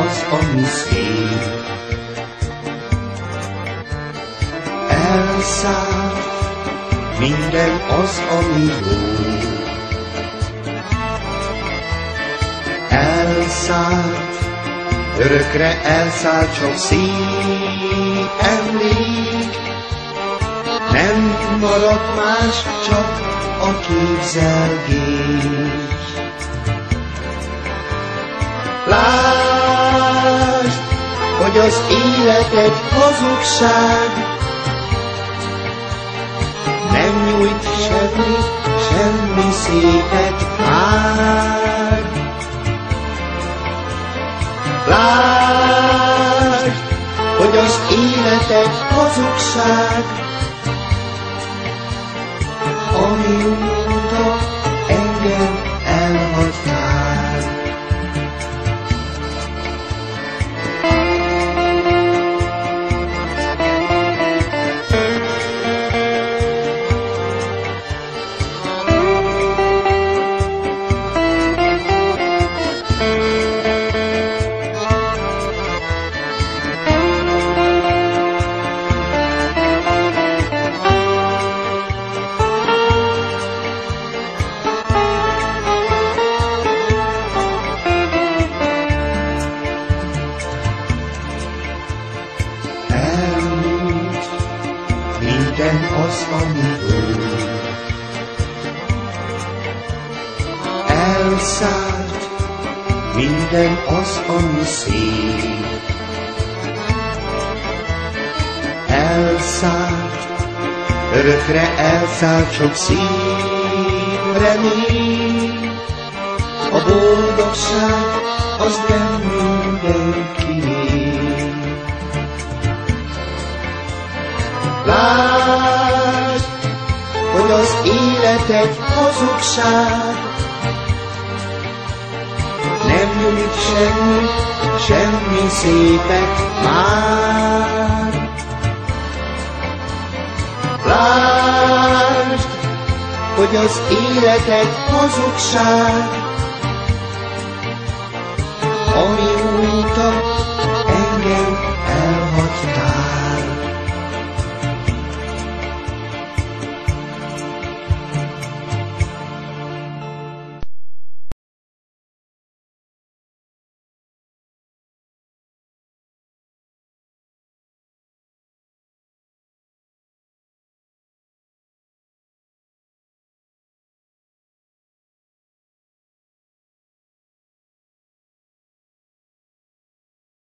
az, ami szép. Elszállt minden az, ami jó. Elszállt, örökre elszállt sok szép emlék. Nem maradt más, csak a képzelgés. Lásd, hogy az élet egy hazugság, nem nyújt semmi szépet már. Lásd, hogy az élet egy hazugság, amióta engem elhagytál. Minden az, ami volt. Elszállt minden az, ami szép. Elszállt, örökre elszállt sok szép remény. A boldogság az nem mindenkié. Lásd, hogy az élet egy hazugság, nem nyújt semmi szépet már. Lásd, hogy az élet egy hazugság,